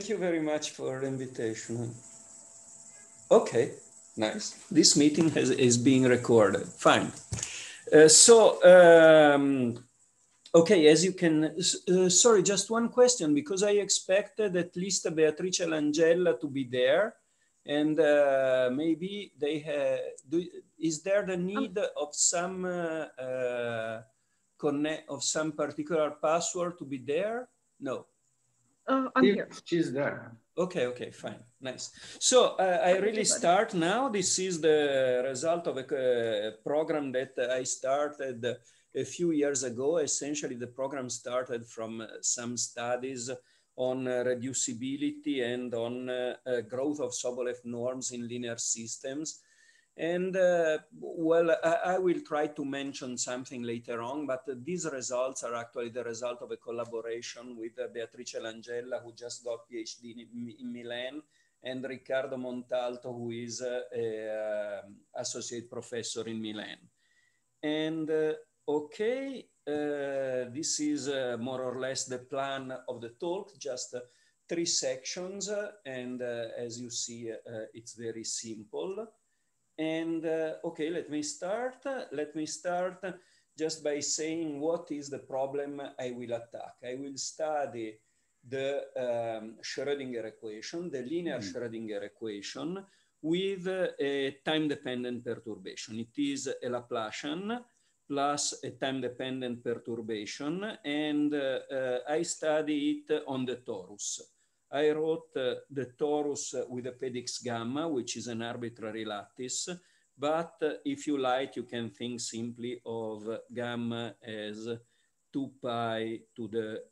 you very much for the invitation. Okay, nice. This meeting is being recorded. Fine. Okay, as you can, sorry, just one question, because I expected at least Beatrice Langella to be there, and maybe they have, is there the need of some of some particular password to be there? No. I'm here. She's there. Okay, fine, nice. So I really start now. This is the result of a program that I started a few years ago. Essentially, the program started from some studies on reducibility and on growth of Sobolev norms in linear systems. And well, I will try to mention something later on, but these results are actually the result of a collaboration with Beatrice Langella, who just got PhD in Milan, and Riccardo Montalto, who is an associate professor in Milan. And okay, this is more or less the plan of the talk, just 3 sections. And as you see, it's very simple. And okay, let me start. Let me start just by saying what is the problem I will attack. I will study the Schrödinger equation, the linear Schrödinger equation with a time-dependent perturbation. It is a Laplacian plus a time-dependent perturbation, and I study it on the torus. I wrote the torus with a pedix gamma, which is an arbitrary lattice. But if you like, you can think simply of gamma as 2 pi to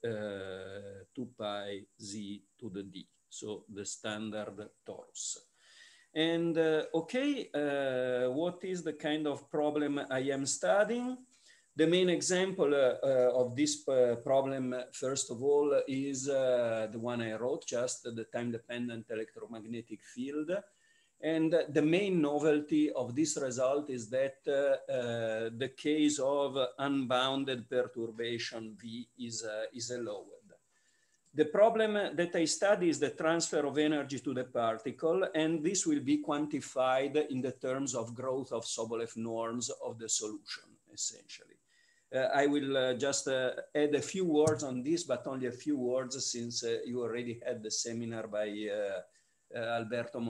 the 2 pi z to the d. So the standard torus. And okay, what is the kind of problem I am studying? The main example of this problem, first of all, is the one I wrote, just the time-dependent electromagnetic field. And the main novelty of this result is that the case of unbounded perturbation V is allowed. The problem that I study is the transfer of energy to the particle, and this will be quantified in the terms of growth of Sobolev norms of the solution, essentially. I will just add a few words on this, but only a few words, since you already had the seminar by Alberto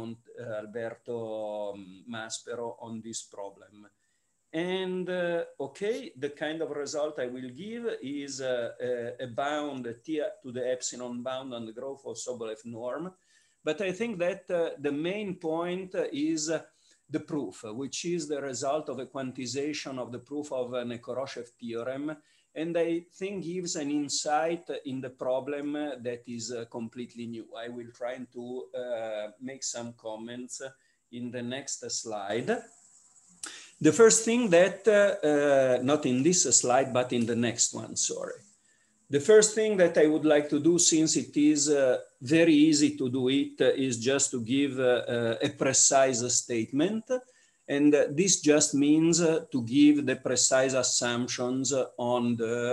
Maspero on this problem. And okay, the kind of result I will give is a bound T to the epsilon bound on the growth of Sobolev norm. But I think that the main point is the proof, which is the result of a quantization of the proof of Nekoroshev theorem, and I think gives an insight in the problem that is completely new. I will try to make some comments in the next slide. The first thing that, not in this slide, but in the next one, sorry. The first thing that I would like to do, since it is very easy to do it, is just to give a precise statement. And this just means to give the precise assumptions on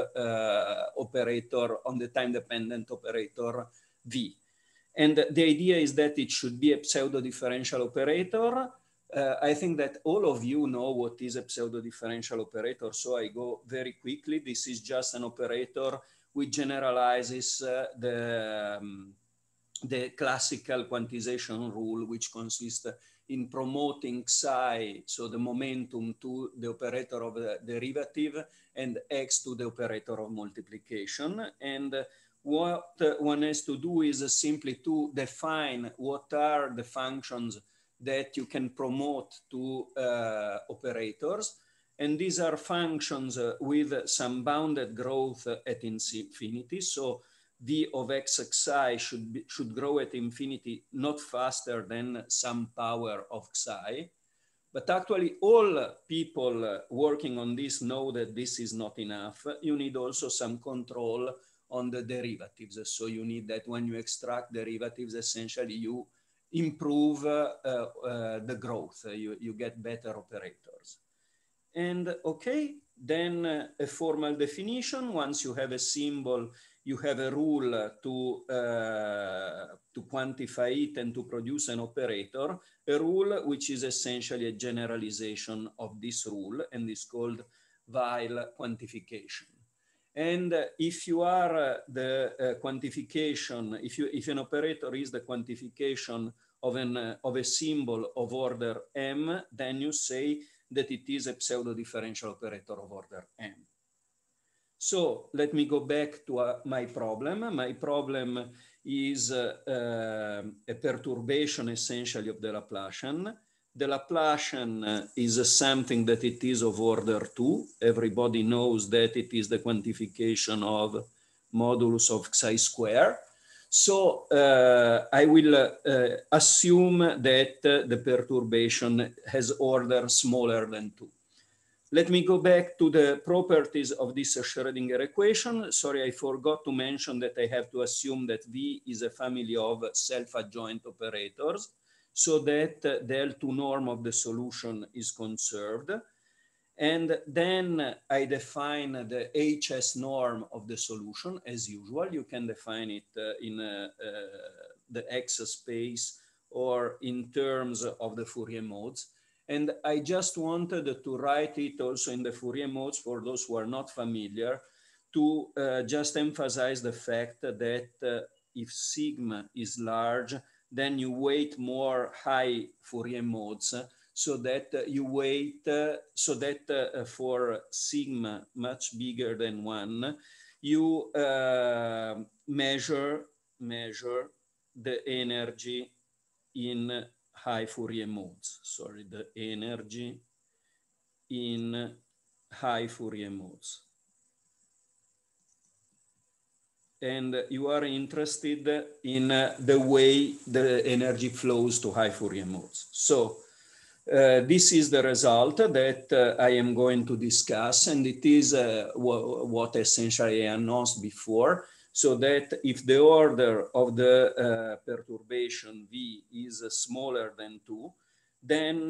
the operator, on the time-dependent operator V. And the idea is that it should be a pseudo-differential operator. I think that all of you know what is a pseudo-differential operator, so I go very quickly. This is just an operator which generalizes the classical quantization rule, which consists in promoting psi, so the momentum, to the operator of the derivative, and x to the operator of multiplication. And what one has to do is simply to define what are the functions that you can promote to operators. And these are functions with some bounded growth at infinity. So V of xi should grow at infinity not faster than some power of xi. But actually all people working on this know that this is not enough. You need also some control on the derivatives. So you need that when you extract derivatives, essentially you improve the growth. You get better operators. And okay, then a formal definition. Once you have a symbol you have a rule to quantify it and to produce an operator, a rule which is essentially a generalization of this rule and is called Weil quantification. And if you are the quantification, if an operator is the quantification of a symbol of order M, then you say that it is a pseudo-differential operator of order M. So let me go back to my problem. My problem is a perturbation essentially of the Laplacian. The Laplacian is something that it is of order 2. Everybody knows that it is the quantification of modulus of psi square. So I will assume that the perturbation has order smaller than 2. Let me go back to the properties of this Schrödinger equation. Sorry, I forgot to mention that I have to assume that V is a family of self-adjoint operators, so that the L2 norm of the solution is conserved. And then I define the HS norm of the solution as usual. You can define it in the X space or in terms of the Fourier modes. And I just wanted to write it also in the Fourier modes for those who are not familiar, to just emphasize the fact that if sigma is large, then you weight more high Fourier modes, so that you weight, so that for sigma much bigger than 1, you measure the energy in high Fourier modes. Sorry, the energy in high Fourier modes. And you are interested in the way the energy flows to high Fourier modes. So this is the result that I am going to discuss, and it is what essentially I announced before. So that if the order of the perturbation V is smaller than 2, then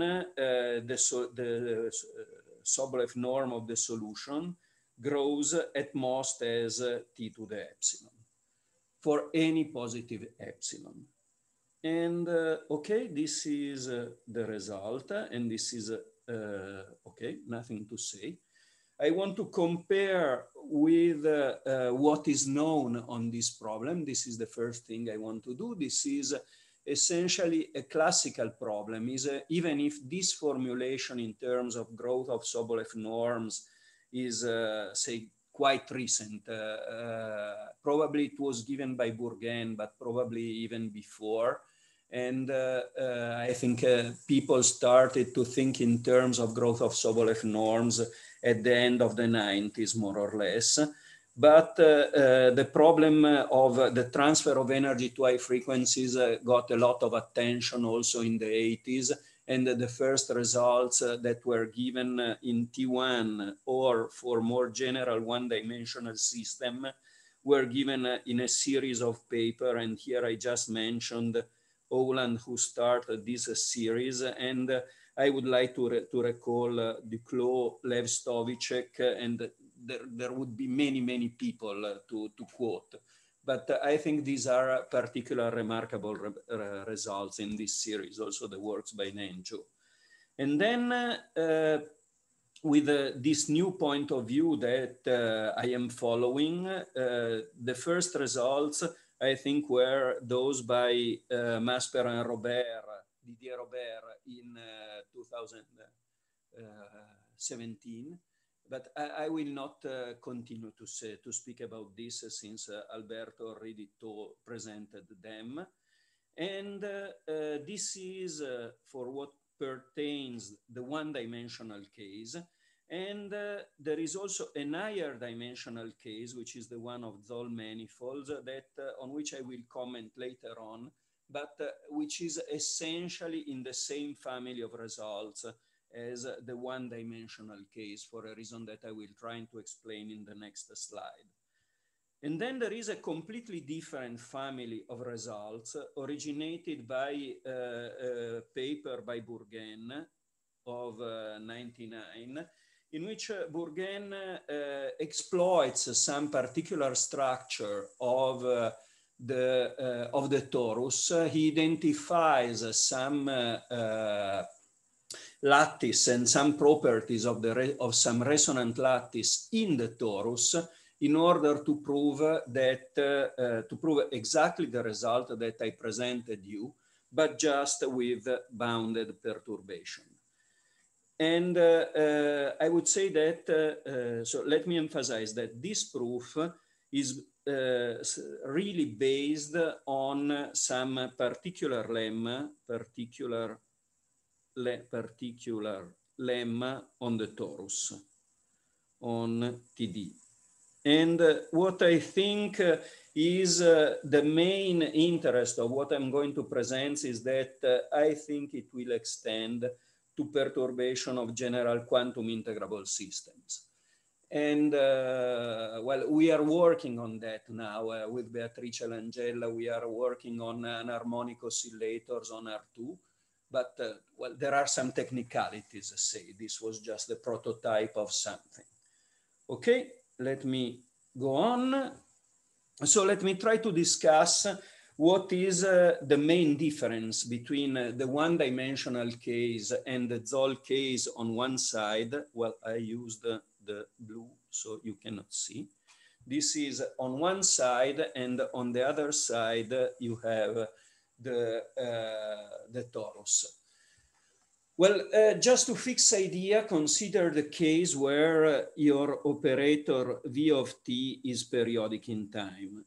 the Sobolev norm of the solution grows at most as T to the epsilon for any positive epsilon. And okay, this is the result, and this is okay, nothing to say. I want to compare with what is known on this problem. This is the first thing I want to do. This is essentially a classical problem. Even if this formulation in terms of growth of Sobolev norms is, say, quite recent. Probably it was given by Bourgain, but probably even before. And I think people started to think in terms of growth of Sobolev norms at the end of the 90s, more or less. But the problem of the transfer of energy to high frequencies got a lot of attention also in the 80s. And the first results that were given in T1 or for more general one-dimensional system were given in a series of papers. And here I just mentioned Oland, who started this series, and I would like to recall Duclos, Lev Stovicek, and there would be many people to quote. But I think these are particularly remarkable results in this series, also the works by Nenjo. And then with this new point of view that I am following, the first results I think were those by Masper and Didier Robert in 2017. But I will not continue to speak about this since Alberto already presented them. And this is for what pertains the one-dimensional case. And there is also a higher dimensional case, which is the one of Zoll manifolds, that on which I will comment later on, but which is essentially in the same family of results as the one-dimensional case, for a reason that I will try to explain in the next slide. And then there is a completely different family of results originated by a paper by Bourgain of 99, in which Bourgain exploits some particular structure of the torus. He identifies some lattice and some properties of some resonant lattice in the torus in order to prove that to prove exactly the result that I presented you, but just with bounded perturbation. And I would say that, so let me emphasize that this proof is really based on some particular lemma, particular lemma on the torus, on TD. And what I think is the main interest of what I'm going to present is that I think it will extend to perturbation of general quantum integrable systems. And well, we are working on that now with Beatrice Langella. We are working on anharmonic oscillators on R2. But well, there are some technicalities, say. This was just the prototype of something. Okay, let me go on. So let me try to discuss what is the main difference between the one-dimensional case and the Zoll case on one side. Well, I used the blue, so you cannot see. This is on one side, and on the other side, you have the torus. Well, just to fix idea, consider the case where your operator V of t is periodic in time,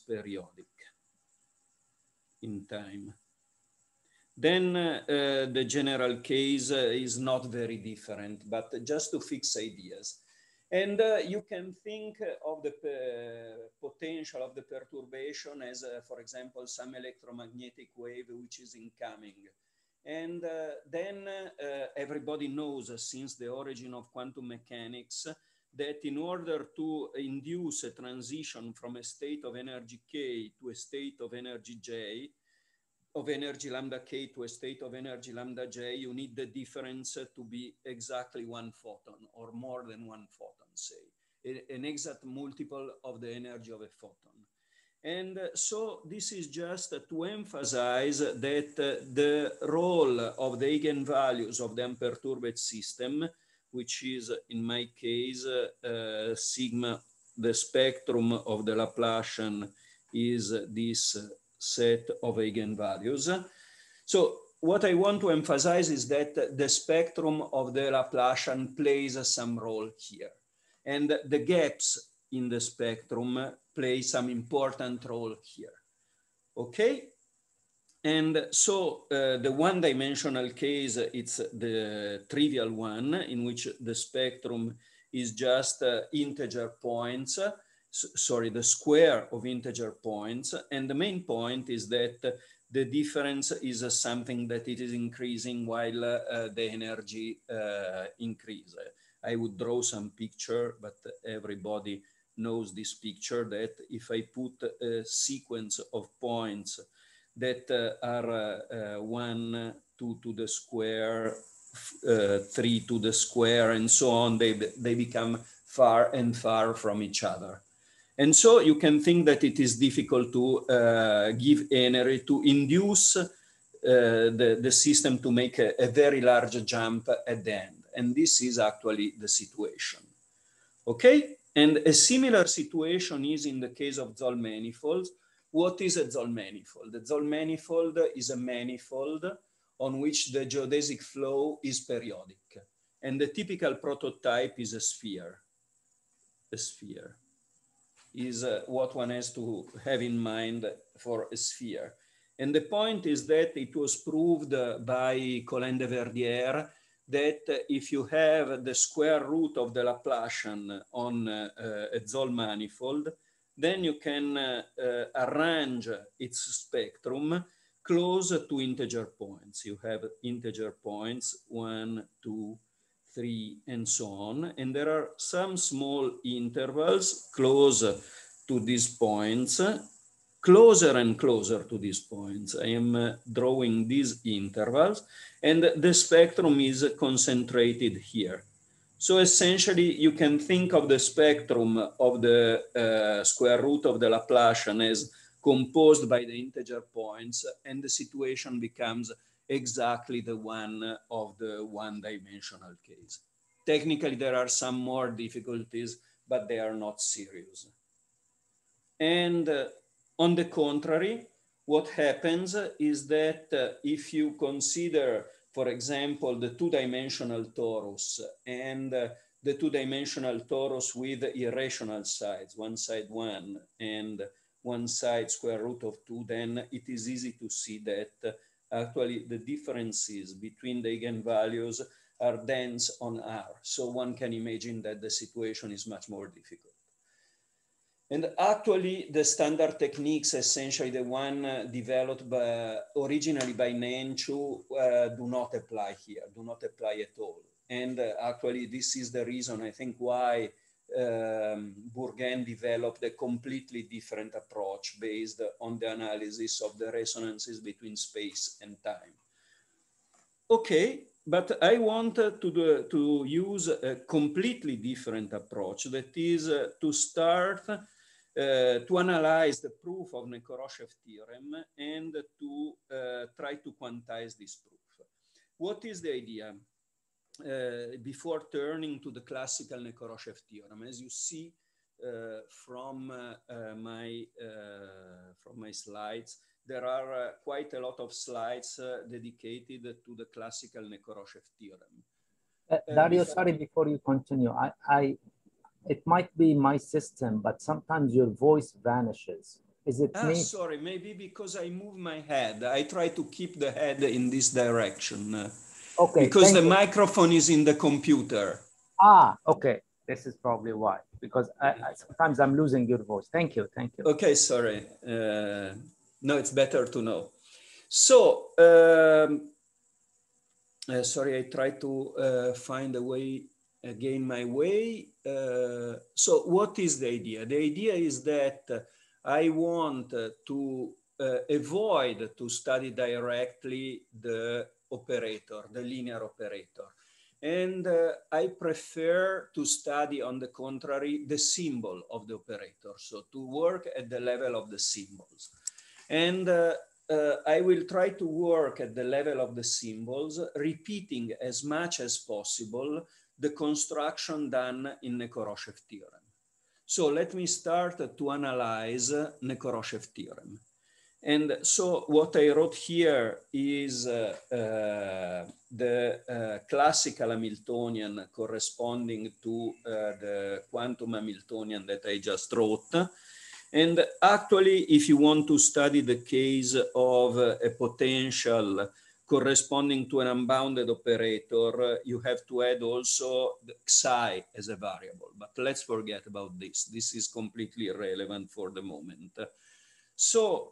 Then the general case is not very different, but just to fix ideas. And you can think of the potential of the perturbation as, for example, some electromagnetic wave which is incoming. And then everybody knows, since the origin of quantum mechanics, that in order to induce a transition from a state of energy K to a state of energy J, of energy lambda K to a state of energy lambda J, you need the difference to be exactly one photon or more than one photon, say, an exact multiple of the energy of a photon. And so this is just to emphasize that the role of the eigenvalues of the unperturbed system, which is in my case sigma, the spectrum of the Laplacian is this set of eigenvalues. So what I want to emphasize is that the spectrum of the Laplacian plays some role here. And the gaps in the spectrum play some important role here. Okay? And so the one-dimensional case, it's the trivial one in which the spectrum is just integer points, sorry, the square of integer points. And the main point is that the difference is something that it is increasing while the energy increases. I would draw some picture, but everybody knows this picture, that if I put a sequence of points that are 1, 2 to the square, 3 to the square, and so on, they become far and far from each other. And so you can think that it is difficult to give energy, to induce the system to make a very large jump at the end. And this is actually the situation. Okay? And a similar situation is in the case of Zoll manifolds. What is a Zoll manifold? The Zoll manifold is a manifold on which the geodesic flow is periodic. And the typical prototype is a sphere. A sphere is what one has to have in mind for a sphere. And the point is that it was proved by Colin de Verdière that if you have the square root of the Laplacian on a Zoll manifold, then you can arrange its spectrum close to integer points. You have integer points, 1, 2, 3, and so on. And there are some small intervals close to these points, closer and closer to these points. I am drawing these intervals, and the spectrum is concentrated here. So essentially, you can think of the spectrum of the square root of the Laplacian as composed by the integer points, and the situation becomes exactly the one of the one-dimensional case. Technically, there are some more difficulties, but they are not serious. And on the contrary, what happens is that if you consider, for example, the two-dimensional torus and the two-dimensional torus with irrational sides, one side 1 and one side square root of 2, then it is easy to see that actually the differences between the eigenvalues are dense on R. So one can imagine that the situation is much more difficult. And actually, the standard techniques, essentially the one developed originally by Nenchu, do not apply here, do not apply at all. And actually, this is the reason, I think, why Bourgain developed a completely different approach based on the analysis of the resonances between space and time. Okay, but I want to use a completely different approach, that is to start to analyze the proof of Nekoroshev theorem and to try to quantize this proof. What is the idea? Before turning to the classical Nekoroshev theorem, as you see from my slides, there are quite a lot of slides dedicated to the classical Nekoroshev theorem. Dario, sorry, before you continue, it might be my system, but sometimes your voice vanishes. Is it me? Sorry, maybe because I move my head. I try to keep the head in this direction. Okay. Because the microphone is in the computer. Ah, okay. This is probably why, because sometimes I'm losing your voice. Thank you, thank you. Okay, sorry. No, it's better to know. So, sorry, I try to find a way, gain my way. So what is the idea? The idea is that I want to avoid to study directly the operator, the linear operator. And I prefer to study, on the contrary, the symbol of the operator. So to work at the level of the symbols. And I will try to work at the level of the symbols, repeating as much as possible the construction done in Nekoroshev theorem. So let me start to analyze Nekoroshev theorem. And so what I wrote here is the classical Hamiltonian corresponding to the quantum Hamiltonian that I just wrote. And actually, if you want to study the case of a potential corresponding to an unbounded operator, you have to add also the psi as a variable. But let's forget about this. This is completely irrelevant for the moment. So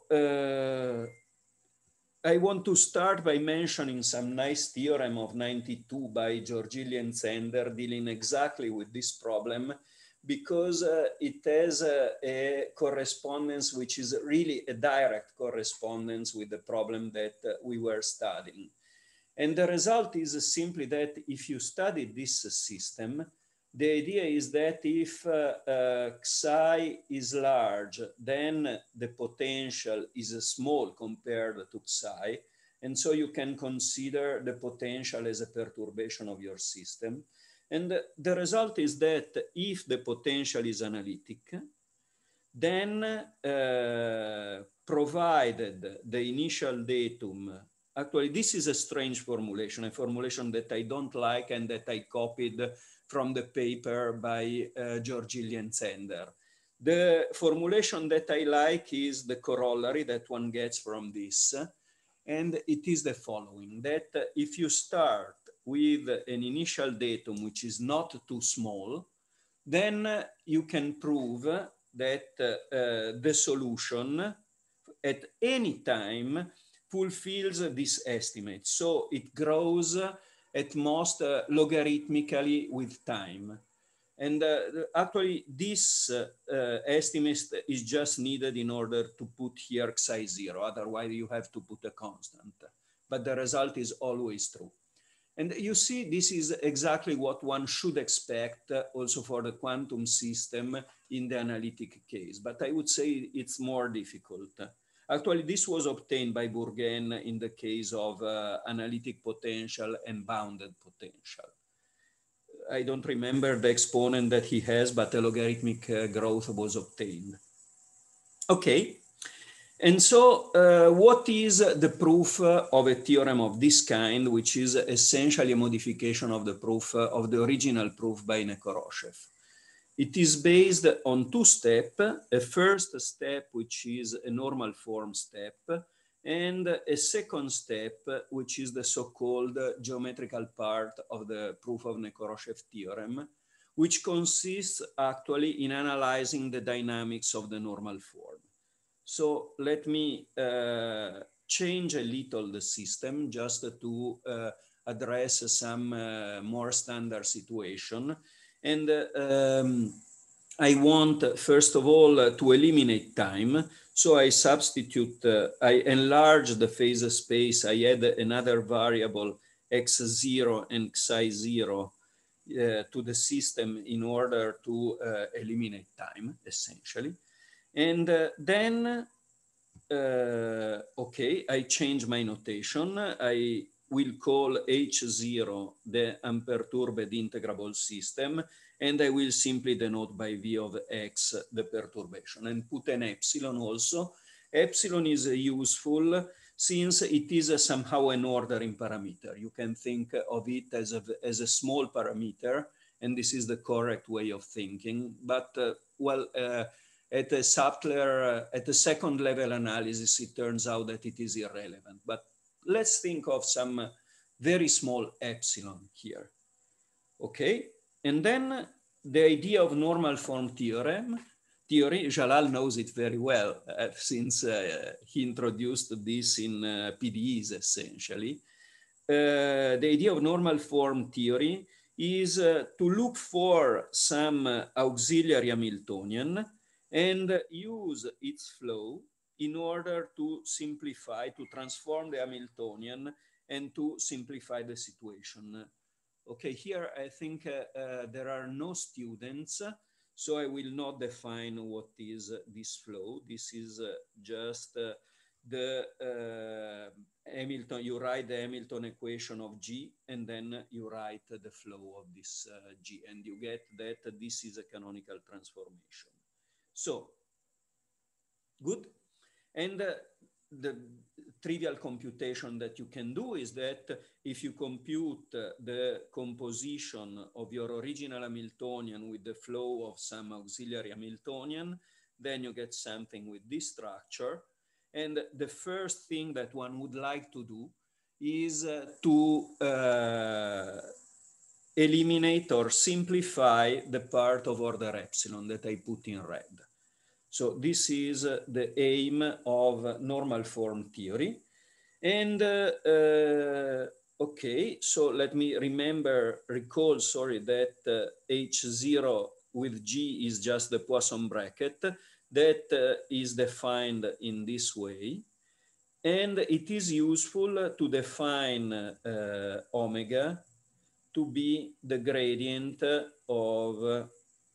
I want to start by mentioning some nice theorem of 92 by Giorgilli and Zender dealing exactly with this problem, because it has a correspondence which is really a direct correspondence with the problem that we were studying. And the result is simply that if you study this system, the idea is that if psi is large, then the potential is small compared to psi. And so you can consider the potential as a perturbation of your system. And the result is that if the potential is analytic, then provided the initial datum, actually this is a strange formulation, a formulation that I don't like and that I copied from the paper by Giorgilli and Zender. The formulation that I like is the corollary that one gets from this. And it is the following, that if you start with an initial datum which is not too small, then you can prove that the solution at any time fulfills this estimate. So it grows at most logarithmically with time. And actually this estimate is just needed in order to put here psi 0. Otherwise you have to put a constant, but the result is always true. And you see, this is exactly what one should expect also for the quantum system in the analytic case. But I would say it's more difficult. Actually, this was obtained by Bourgain in the case of analytic potential and bounded potential. I don't remember the exponent that he has, but a logarithmic growth was obtained. Okay. And so what is the proof of a theorem of this kind, which is essentially a modification of the proof of the original proof by Nekoroshev? It is based on two steps, a first step, which is a normal form step, and a second step, which is the so-called geometrical part of the proof of Nekoroshev theorem, which consists actually in analyzing the dynamics of the normal form. So let me change a little the system just to address some more standard situation. And I want, first of all, to eliminate time. So I substitute, I enlarge the phase space. I add another variable x0 and xi0 to the system in order to eliminate time, essentially. And then, okay, I change my notation. I will call H0 the unperturbed integrable system, and I will simply denote by V of X the perturbation, and put an epsilon also. Epsilon is useful since it is somehow an ordering parameter. You can think of it as a small parameter, and this is the correct way of thinking. But, well, at a subtler, at a second level analysis, it turns out that it is irrelevant. But let's think of some very small epsilon here. Okay, and then the idea of normal form theory, Jalal knows it very well since he introduced this in PDEs essentially. The idea of normal form theory is to look for some auxiliary Hamiltonian and use its flow in order to simplify, to transform the Hamiltonian and to simplify the situation. Okay, here I think there are no students, so I will not define what is this flow. This is just the Hamilton, you write the Hamilton equation of G, and then you write the flow of this G, and you get that this is a canonical transformation. So, good. And the trivial computation that you can do is that if you compute the composition of your original Hamiltonian with the flow of some auxiliary Hamiltonian, then you get something with this structure. And the first thing that one would like to do is to eliminate or simplify the part of order epsilon that I put in red. So this is the aim of normal form theory. And okay, so let me recall, sorry, that H0 with G is just the Poisson bracket that is defined in this way. And it is useful to define omega to be the gradient of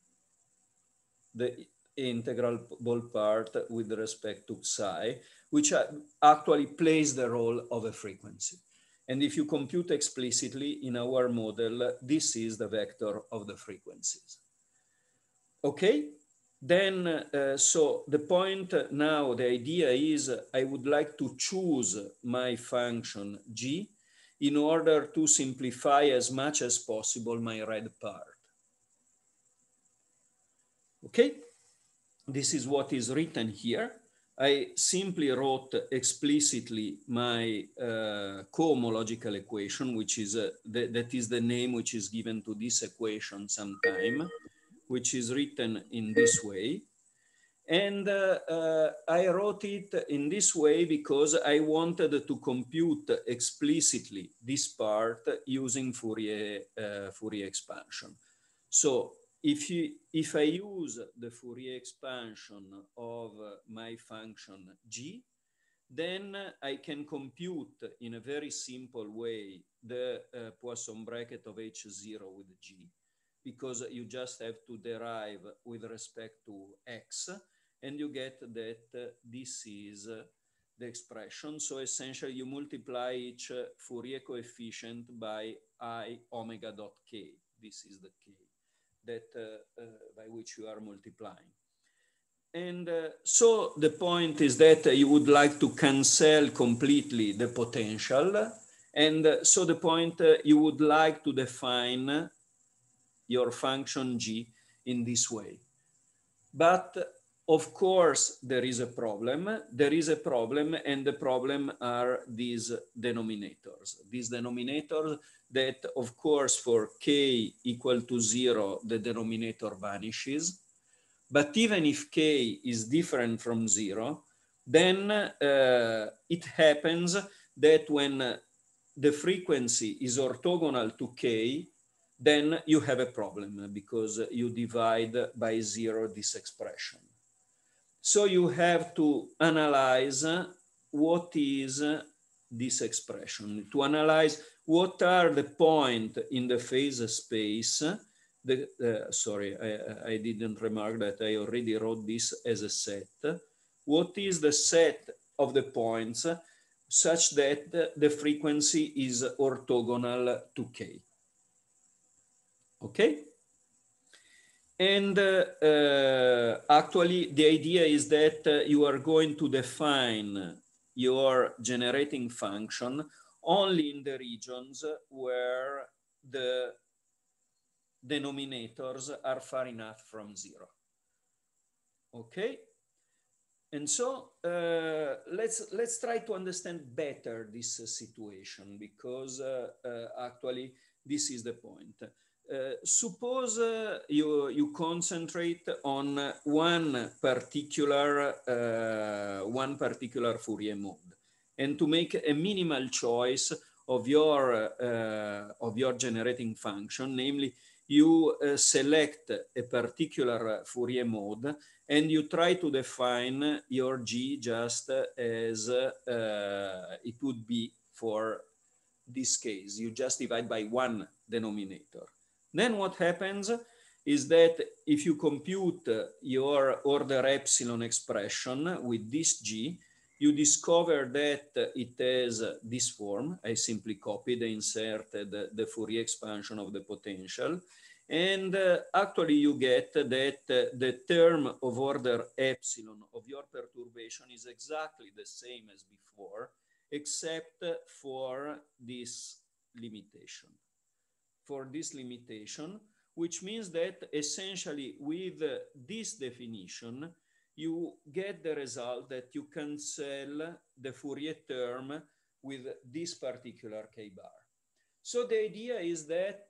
the integral part with respect to psi, which actually plays the role of a frequency. And if you compute explicitly in our model, this is the vector of the frequencies. Okay, then, so the point now, the idea is I would like to choose my function G in order to simplify as much as possible my red part. Okay, this is what is written here. I simply wrote explicitly my cohomological equation, which is that is the name which is given to this equation sometime, which is written in this way. And I wrote it in this way because I wanted to compute explicitly this part using Fourier expansion. So if I use the Fourier expansion of my function G, then I can compute in a very simple way the Poisson bracket of H0 with G, because you just have to derive with respect to X, and you get that this is the expression. So essentially you multiply each Fourier coefficient by I omega dot K. This is the K that by which you are multiplying. And so the point is that you would like to cancel completely the potential. And so the point you would like to define your function G in this way. But of course, there is a problem. There is a problem, and the problem are these denominators. These denominators that, of course, for K equal to 0, the denominator vanishes. But even if K is different from 0, then it happens that when the frequency is orthogonal to K, then you have a problem because you divide by 0 this expression. So you have to analyze what is this expression, to analyze what are the points in the phase space. Sorry, I didn't remark that I already wrote this as a set. What is the set of the points such that the frequency is orthogonal to K? Okay? And actually, the idea is that you are going to define your generating function only in the regions where the denominators are far enough from 0. Okay? And so let's try to understand better this situation, because actually this is the point. Suppose you concentrate on one particular Fourier mode, and to make a minimal choice of your generating function, namely you select a particular Fourier mode and you try to define your G just as it would be for this case. You just divide by one denominator. Then what happens is that if you compute your order epsilon expression with this G, you discover that it has this form. I simply copied and inserted the Fourier expansion of the potential. And actually you get that the term of order epsilon of your perturbation is exactly the same as before, except for this limitation. For this limitation, which means that essentially with this definition, you get the result that you cancel the Fourier term with this particular K bar. So the idea is that,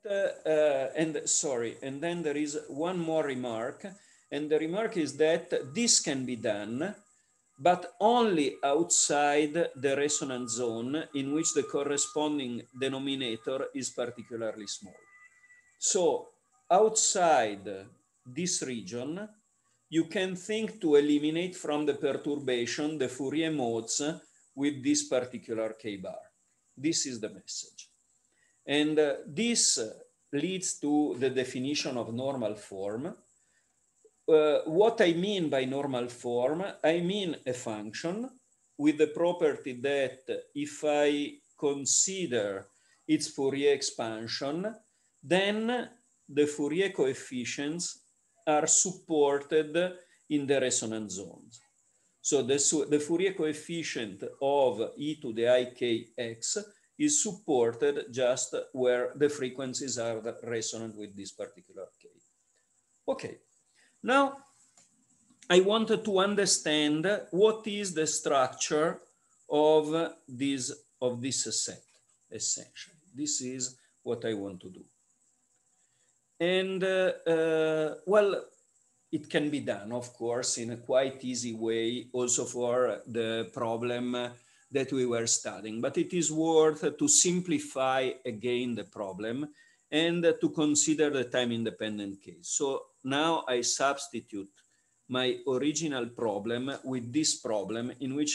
and then there is one more remark, and the remark is that this can be done, but only outside the resonance zone in which the corresponding denominator is particularly small. So outside this region, you can think to eliminate from the perturbation the Fourier modes with this particular K bar. This is the message. And this leads to the definition of normal form. What I mean by normal form, I mean a function with the property that if I consider its Fourier expansion, then the Fourier coefficients are supported in the resonance zones. So the Fourier coefficient of e to the ikx is supported just where the frequencies are resonant with this particular K. Okay, now I wanted to understand what is the structure of this set, essentially. This is what I want to do. And well, it can be done, of course, in a quite easy way also for the problem that we were studying, but it is worth to simplify again the problem and to consider the time-independent case. So now I substitute my original problem with this problem in which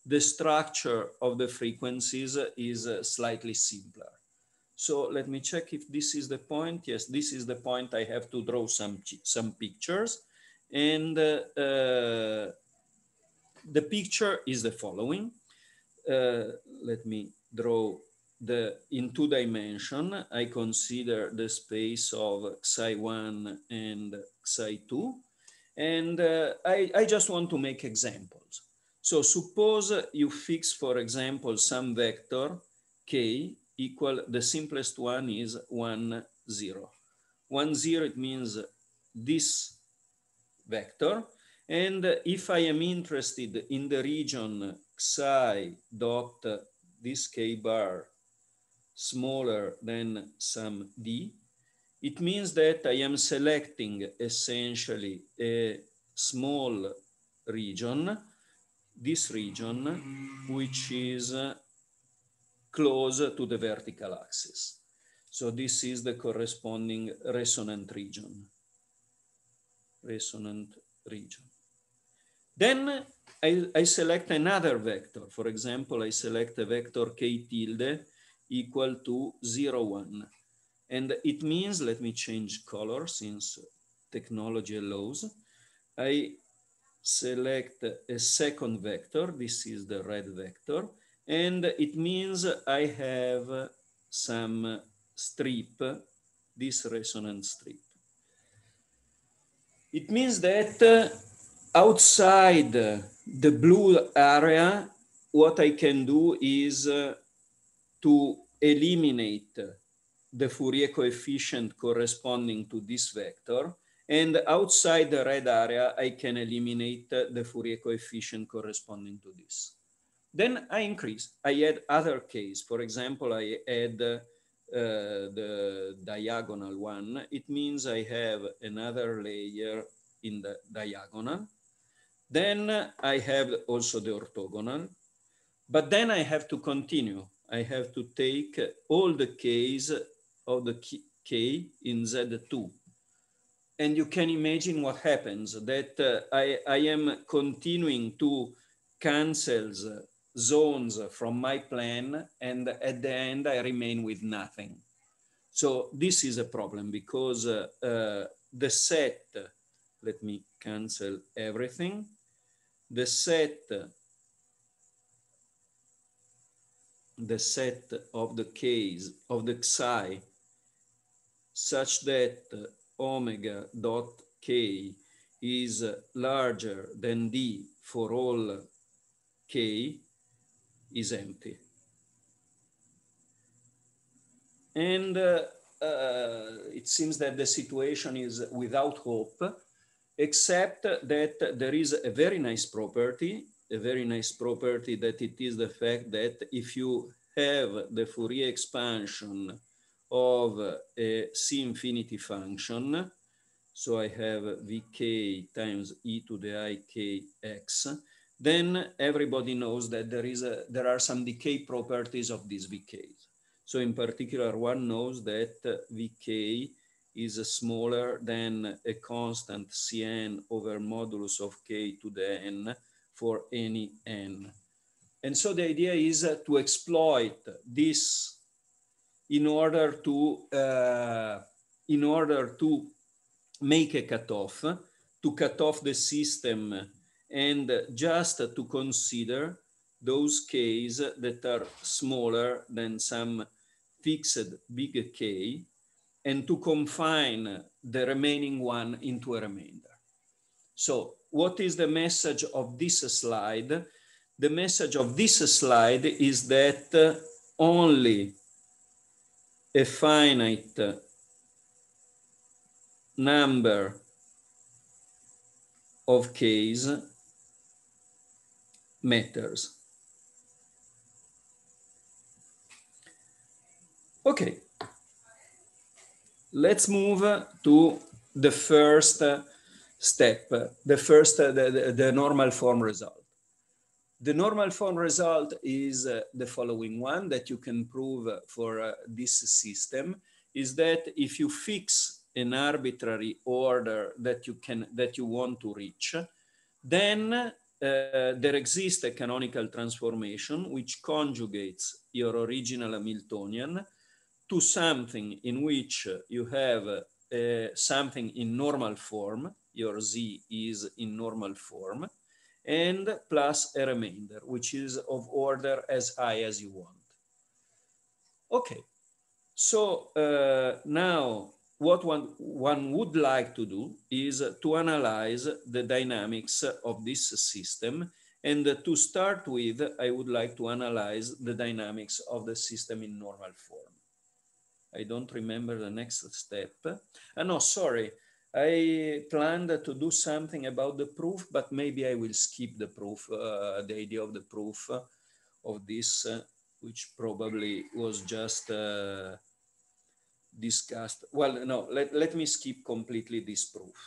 the structure of the frequencies is slightly simpler. So let me check if this is the point. Yes, this is the point. I have to draw some pictures. And the picture is the following. Let me draw in 2 dimensions. I consider the space of Xi1 and Xi2. And I just want to make examples. So suppose you fix, for example, some vector k equal, the simplest one is 1, 0. 1, 0, it means this vector. And if I am interested in the region psi dot this k bar smaller than some d, it means that I am selecting essentially a small region, this region, which is close to the vertical axis. So this is the corresponding resonant region. Then I select another vector. For example, I select a vector k tilde equal to 0, 1. And it means, let me change color since technology allows. I select a second vector. This is the red vector. And it means I have some strip, this resonant strip. It means that outside the blue area, what I can do is to eliminate the Fourier coefficient corresponding to this vector. And outside the red area, I can eliminate the Fourier coefficient corresponding to this. Then I increase. I add other case. For example, I add the diagonal one. It means I have another layer in the diagonal. Then I have also the orthogonal. But then I have to continue. I have to take all the k's of the k in Z2. And you can imagine what happens, that I am continuing to cancel zones from my plan, and at the end I remain with nothing. So this is a problem because the set, let me cancel everything. The set of the k's of the psi such that omega dot k is larger than d for all k is empty. And it seems that the situation is without hope, except that there is a very nice property that it is the fact that if you have the Fourier expansion of a C infinity function, so I have Vk times e to the I k x, then everybody knows that there are some decay properties of these Vk's. So in particular, one knows that Vk is smaller than a constant Cn over modulus of k to the n for any n. And so the idea is to exploit this in order to make a cutoff, to cut off the system and just to consider those k's that are smaller than some fixed big K, and to confine the remaining one into a remainder. So what is the message of this slide? The message of this slide is that only a finite number of K's matters. Okay, let's move to the first step, the normal form result. The normal form result is the following one that you can prove for this system, is that if you fix an arbitrary order that you want to reach, then there exists a canonical transformation which conjugates your original Hamiltonian to something in which you have something in normal form, your Z is in normal form, and plus a remainder, which is of order as high as you want. Okay, so now what one would like to do is to analyze the dynamics of this system. And to start with, I would like to analyze the dynamics of the system in normal form. I don't remember the next step. No, sorry. I planned to do something about the proof, but maybe I will skip the proof, the idea of the proof of this, which probably was just discussed. Well, no, let me skip completely this proof,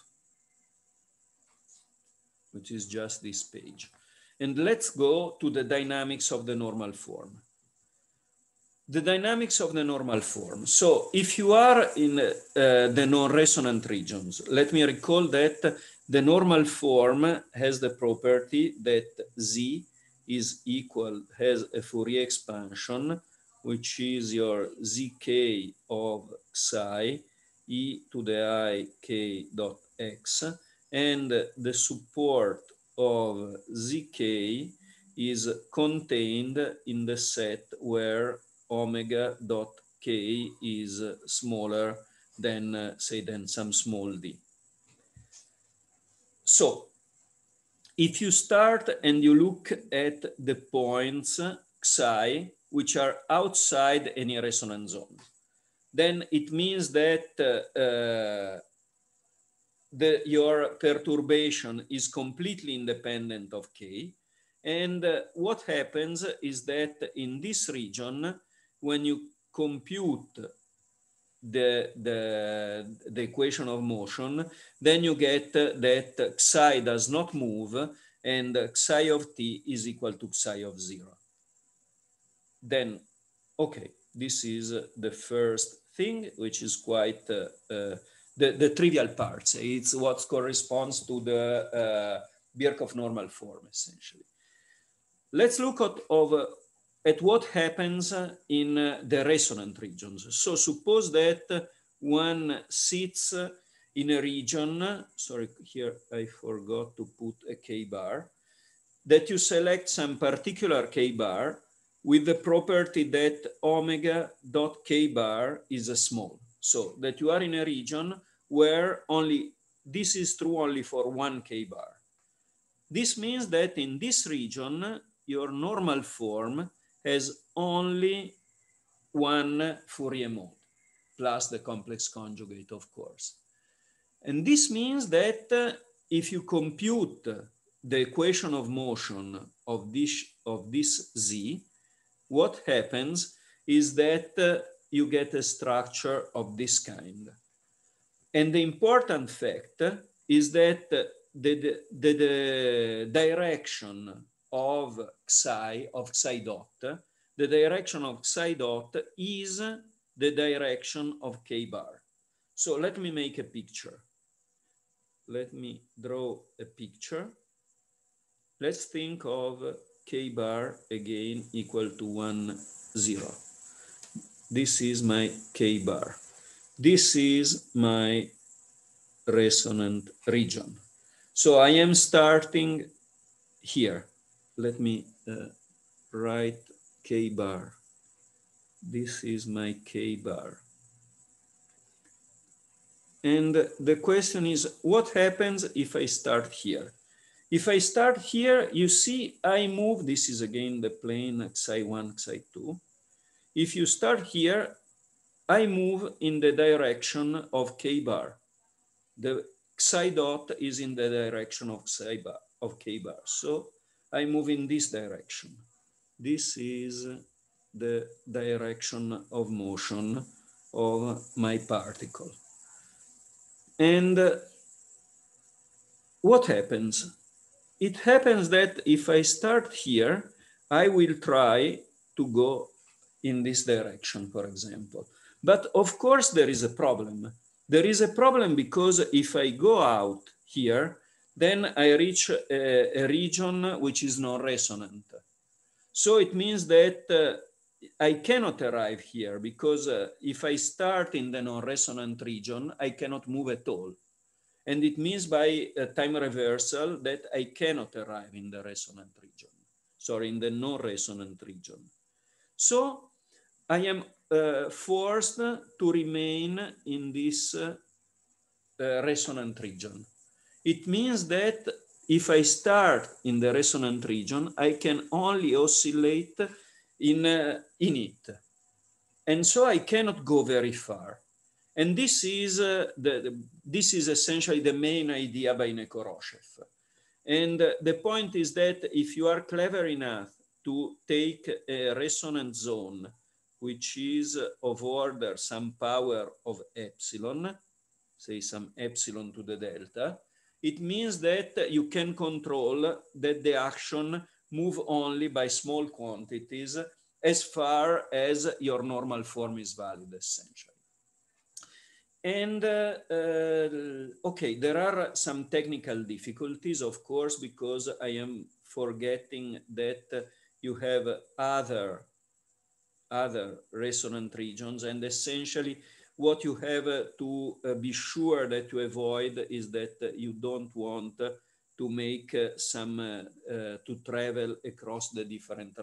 which is just this page. And let's go to the dynamics of the normal form. The dynamics of the normal form. So if you are in the non-resonant regions, let me recall that the normal form has the property that Z is equal, has a Fourier expansion, which is your zk of psi e to the I k dot x, and the support of zk is contained in the set where omega dot k is smaller than, say, than some small d. So if you start and you look at the points psi, which are outside any resonant zone, then it means that your perturbation is completely independent of k. And what happens is that in this region, when you compute the equation of motion, then you get that psi does not move and psi of t is equal to psi of 0. Then, okay, this is the first thing, which is quite the trivial parts. It's what corresponds to the Birkhoff normal form, essentially. Let's look at what happens in the resonant regions. So suppose that one sits in a region, sorry, here I forgot to put a k bar, that you select some particular k bar with the property that omega dot k bar is a small. So that you are in a region where only, this is true only for one k bar. This means that in this region, your normal form has only one Fourier mode, plus the complex conjugate, of course. And this means that if you compute the equation of motion of this Z, what happens is that you get a structure of this kind. And the important fact is that the direction of psi dot, the direction of psi dot is the direction of k bar. So let me make a picture. Let me draw a picture. Let's think of k bar again equal to 1, 0. This is my k bar. This is my resonant region. So I am starting here. Let me write k bar. This is my k bar. And the question is, what happens if I start here? If I start here, you see I move, this is again the plane xi1, xi2. If you start here, I move in the direction of k bar. The psi dot is in the direction of psi bar, of k bar. So I move in this direction. This is the direction of motion of my particle. And what happens? It happens that if I start here, I will try to go in this direction, for example. But of course, there is a problem. There is a problem because if I go out here, then I reach a region which is non-resonant. So it means that I cannot arrive here because if I start in the non-resonant region, I cannot move at all. And it means by time reversal that I cannot arrive in the resonant region, sorry, in the non-resonant region. So I am forced to remain in this resonant region. It means that if I start in the resonant region, I can only oscillate in it. And so I cannot go very far. And this is, this is essentially the main idea by Nekoroshev. And the point is that if you are clever enough to take a resonant zone, which is of order some power of epsilon, say some epsilon to the delta, it means that you can control that the action move only by small quantities as far as your normal form is valid, essentially. And okay, there are some technical difficulties, of course, because I am forgetting that you have other resonant regions, and essentially what you have to be sure that you avoid is that you don't want to make to travel across the different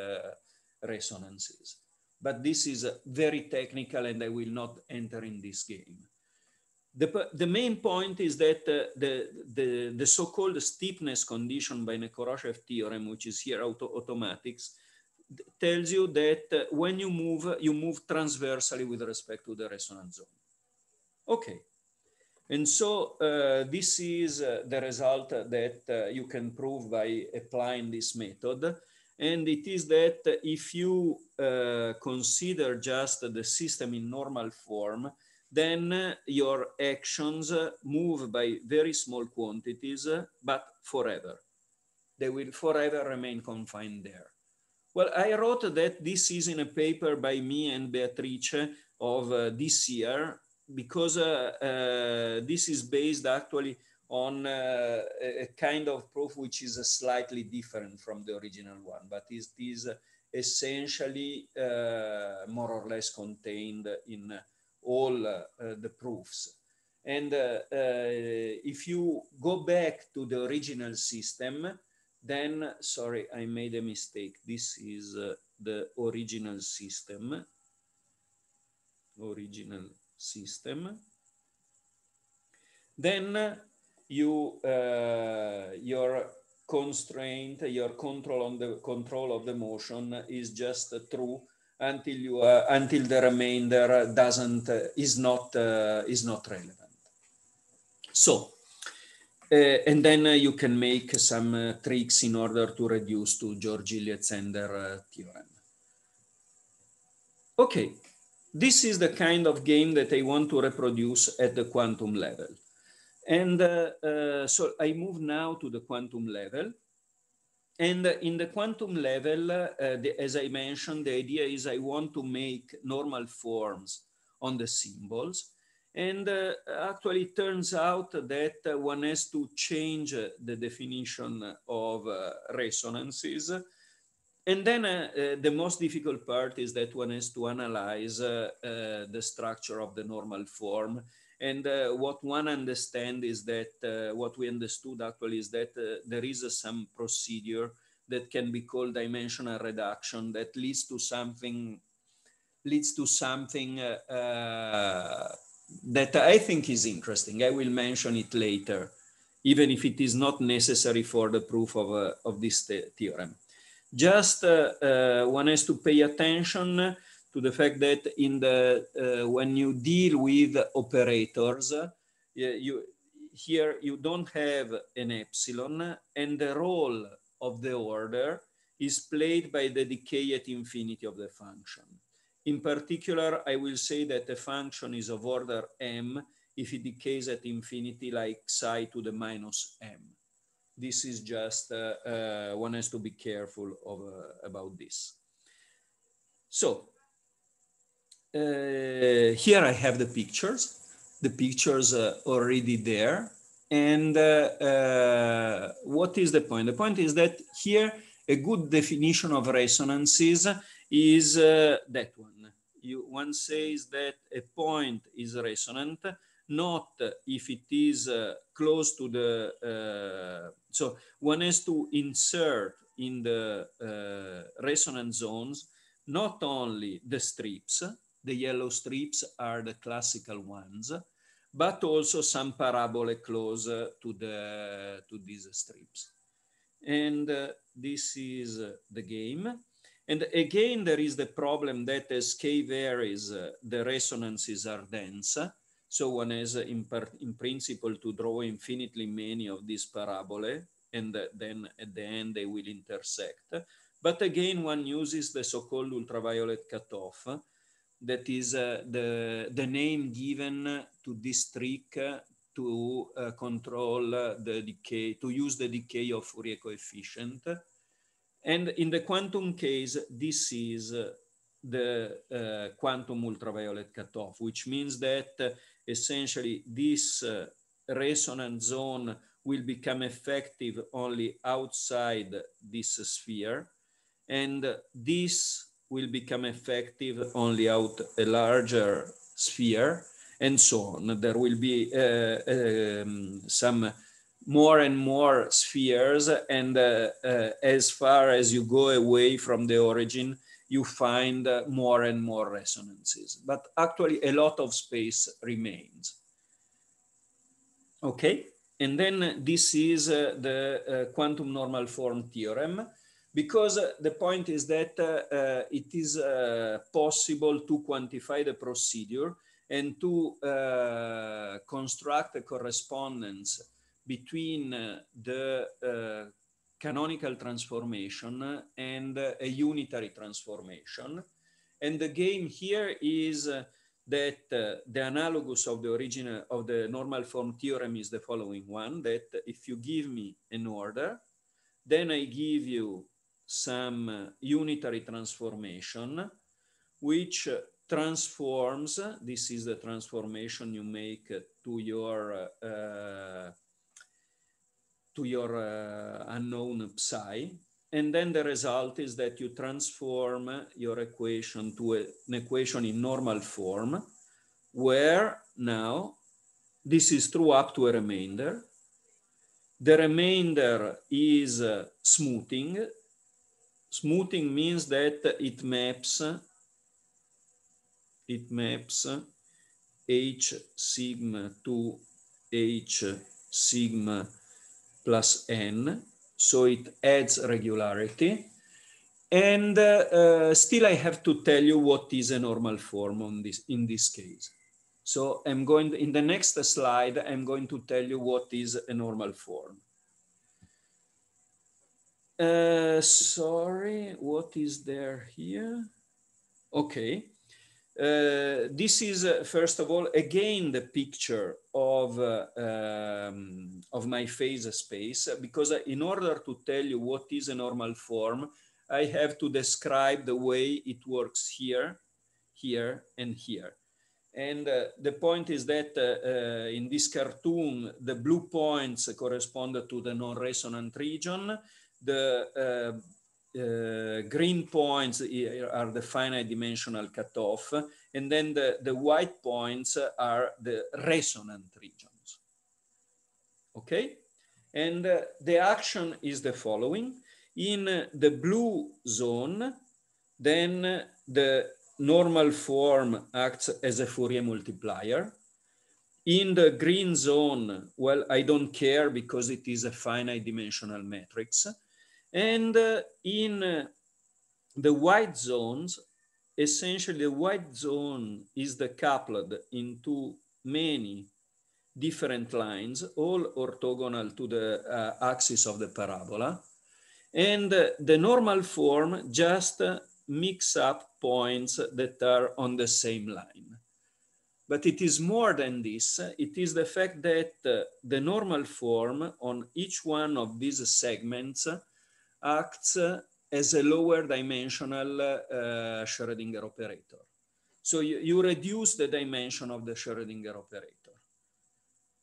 resonances. But this is very technical and I will not enter in this game. The main point is that the so-called steepness condition by Nekoroshev theorem, which is here automatics, tells you that when you move transversally with respect to the resonant zone. Okay. And so this is the result that you can prove by applying this method. And it is that if you consider just the system in normal form, then your actions move by very small quantities, but forever. They will forever remain confined there. Well, I wrote that this is in a paper by me and Beatrice of this year, because this is based actually on a kind of proof which is slightly different from the original one, but it is essentially more or less contained in all the proofs. And if you go back to the original system, then, sorry, I made a mistake. This is the original system. Then you, your constraint, your control of the motion is just true until you until the remainder is not relevant. So. And then you can make some tricks in order to reduce to Georgi-Lietzander theorem. Okay, this is the kind of game that I want to reproduce at the quantum level. And so I move now to the quantum level. And in the quantum level, as I mentioned, the idea is I want to make normal forms on the symbols. And actually it turns out that one has to change the definition of resonances. And then the most difficult part is that one has to analyze the structure of the normal form. And what one understands is that what we understood actually is that there is some procedure that can be called dimensional reduction that leads to something that I think is interesting. I will mention it later, even if it is not necessary for the proof of this theorem. Just one has to pay attention to the fact that in the when you deal with operators, here you don't have an epsilon, and the role of the order is played by the decay at infinity of the function. In particular, I will say that a function is of order m if it decays at infinity like psi to the minus m. This is just, one has to be careful about this. So, here I have the pictures already there. And what is the point? The point is that here a good definition of resonances is that one. One says that a point is resonant, not if it is close to the, so one has to insert in the resonant zones not only the strips, the yellow strips are the classical ones, but also some parabole close to these strips. And this is the game. And again, there is the problem that as k varies, the resonances are dense. So one has in principle to draw infinitely many of these parabole, and then at the end they will intersect. But again, one uses the so-called ultraviolet cutoff. That is the name given to this trick to control the decay, to use the decay of Fourier coefficient. And in the quantum case, this is the quantum ultraviolet cutoff, which means that essentially this resonant zone will become effective only outside this sphere, and this will become effective only out a larger sphere, and so on. There will be some more and more spheres, and as far as you go away from the origin, you find more and more resonances. But actually, a lot of space remains. Okay, and then this is the quantum normal form theorem, because the point is that it is possible to quantify the procedure and to construct a correspondence between the canonical transformation and a unitary transformation. And the game here is that the analogous of the original of the normal form theorem is the following one, that if you give me an order, then I give you some unitary transformation, which transforms, this is the transformation you make to your unknown psi, and then the result is that you transform your equation to an equation in normal form, where now this is true up to a remainder. The remainder is smoothing. Smoothing means that it maps H sigma to H sigma plus n, so it adds regularity. And still I have to tell you what is a normal form in this case. So I'm going, in the next slide, I'm going to tell you what is a normal form. Sorry, what is there here? Okay. This is, first of all, again, the picture of my phase space, because in order to tell you what is a normal form, I have to describe the way it works here, here, and here. And the point is that in this cartoon, the blue points correspond to the non-resonant region. The green points are the finite dimensional cutoff, and then the white points are the resonant regions. Okay? And the action is the following. In the blue zone, then the normal form acts as a Fourier multiplier. In the green zone, well, I don't care because it is a finite dimensional matrix. And in the white zones, essentially the white zone is decoupled into many different lines, all orthogonal to the axis of the parabola. And the normal form just mix up points that are on the same line. But it is more than this. It is the fact that the normal form on each one of these segments acts as a lower dimensional Schrödinger operator. So you reduce the dimension of the Schrödinger operator.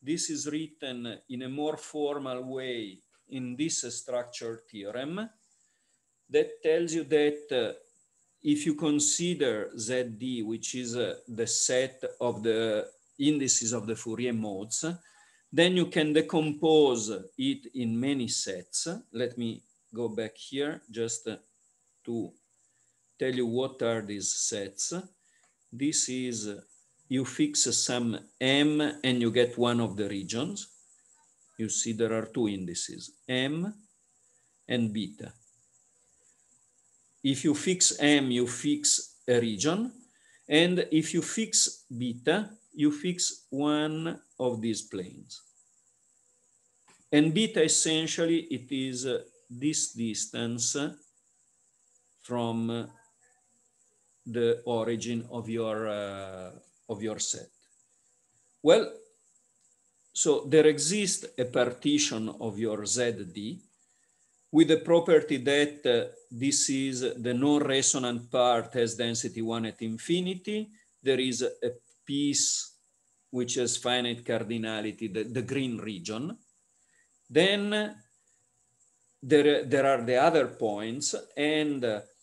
this is written in a more formal way in this structure theorem that tells you that if you consider ZD, which is the set of the indices of the Fourier modes, then you can decompose it in many sets. Let me go back here just to tell you what are these sets. This is, you fix some M and you get one of the regions. You see there are two indices, M and beta. If you fix M, you fix a region. And if you fix beta, you fix one of these planes. And beta, essentially, it is this distance from the origin of your set. Well, so there exists a partition of your ZD with the property that this is the non-resonant part has density 1 at infinity. There is a piece which has finite cardinality, the green region. Then there are the other points, and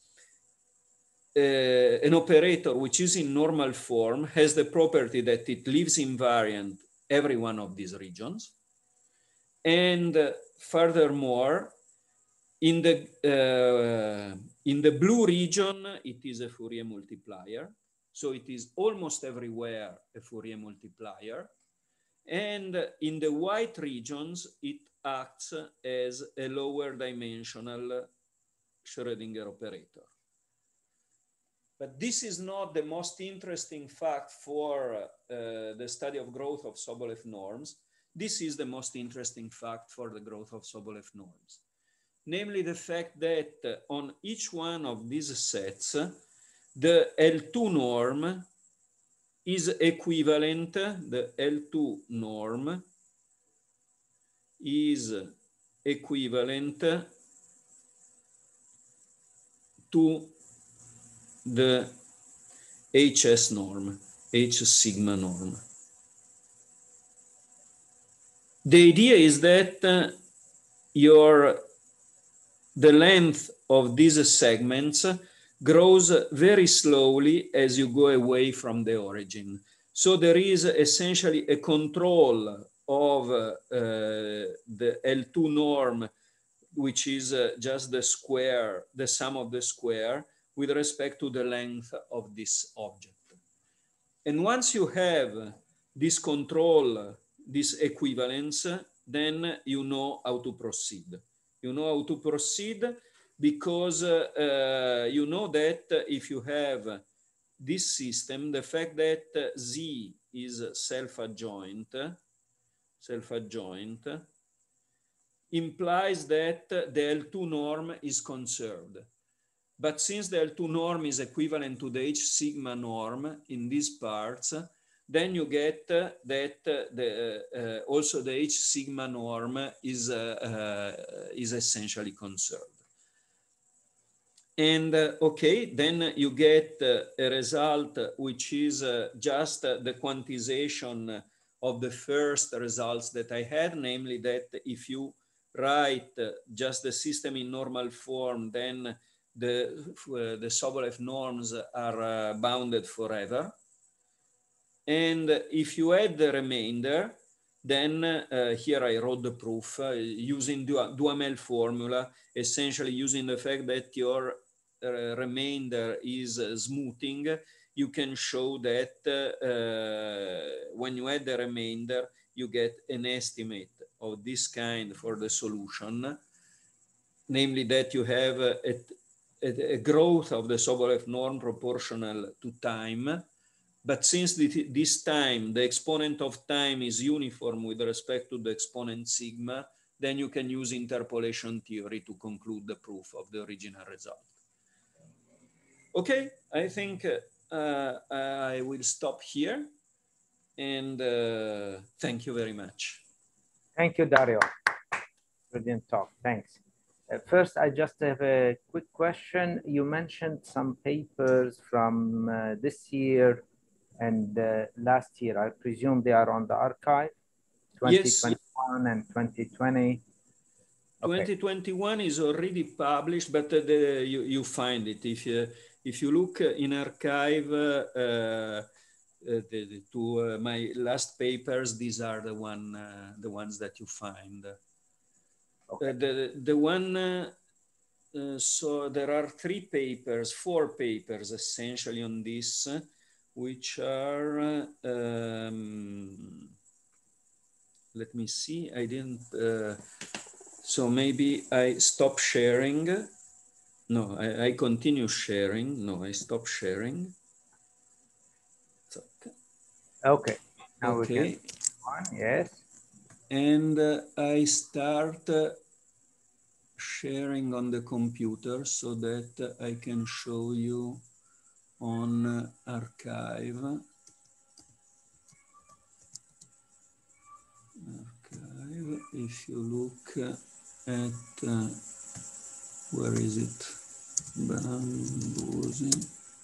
an operator which is in normal form has the property that it leaves invariant every one of these regions. And furthermore, in the blue region, it is a Fourier multiplier. So it is almost everywhere a Fourier multiplier. And in the white regions, it acts as a lower dimensional Schrödinger operator. But this is not the most interesting fact for the study of growth of Sobolev norms. This is the most interesting fact for the growth of Sobolev norms. Namely the fact that on each one of these sets, the L2 norm is equivalent, the L2 norm is equivalent to the HS norm, H sigma norm. The idea is that the length of these segments grows very slowly as you go away from the origin. So there is essentially a control of the L2 norm, which is just the square, the sum of the square, with respect to the length of this object. And once you have this control, this equivalence, then you know how to proceed. You know how to proceed because you know that if you have this system, the fact that Z is self-adjoint implies that the L2 norm is conserved. But since the L2 norm is equivalent to the H sigma norm in these parts, then you get that also the H sigma norm is essentially conserved. And okay, then you get a result which is just the quantization of the first results that I had, namely that if you write just the system in normal form, then the Sobolev norms are bounded forever. And if you add the remainder, then here I wrote the proof using Duhamel formula, essentially using the fact that your remainder is smoothing. You can show that when you add the remainder, you get an estimate of this kind for the solution, namely that you have a growth of the Sobolev norm proportional to time. But since this time, the exponent of time is uniform with respect to the exponent sigma, then you can use interpolation theory to conclude the proof of the original result. Okay, I think I will stop here, and thank you very much. Thank you, Dario. Brilliant talk, thanks. First, I just have a quick question. You mentioned some papers from this year and last year. I presume they are on the archive 2021 and 2020? Okay. 2021 is already published, but you find it if you look in archive to my last papers. These are the ones that you find. Okay. The one. So there are four papers essentially on this, which are. Let me see. I didn't. So maybe I stop sharing. No, I continue sharing. No, I stop sharing. Okay. Now okay. We can on. Yes. And I start sharing on the computer so that I can show you on archive. If you look at, where is it? Bambusi.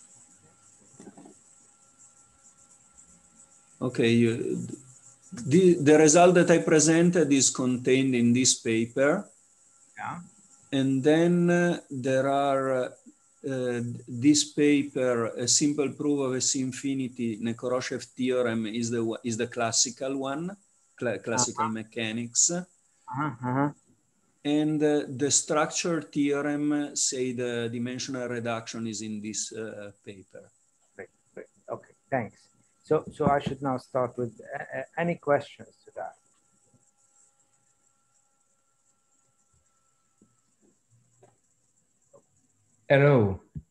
Okay, the result that I presented is contained in this paper. Yeah. And then there are this paper, a simple proof of S-infinity Nekoroshev theorem is the classical one, classical mechanics. And the structure theorem, say the dimensional reduction, is in this paper. Great. Okay, thanks. So I should now start with any questions to that. Hello.